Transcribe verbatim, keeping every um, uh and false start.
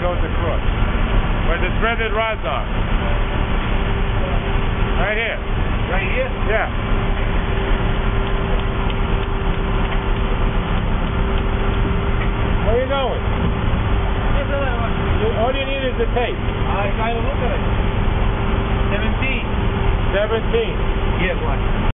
goes across. Where the threaded rods are. Right here. Right here? Yeah. Where are you going? All you need is the tape. I got to look at it. seventeen. seventeen. Yes, one.